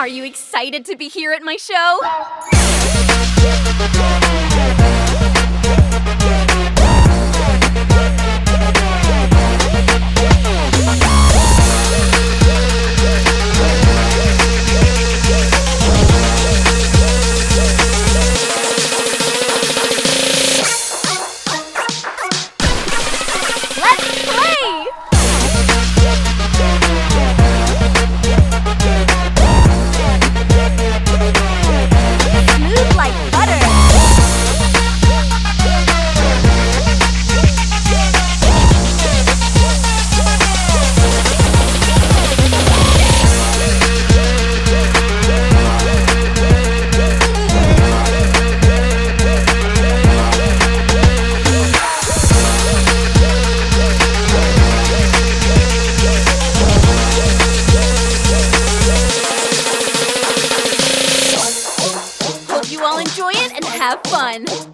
Are you excited to be here at my show? Hope you all enjoy it and have fun.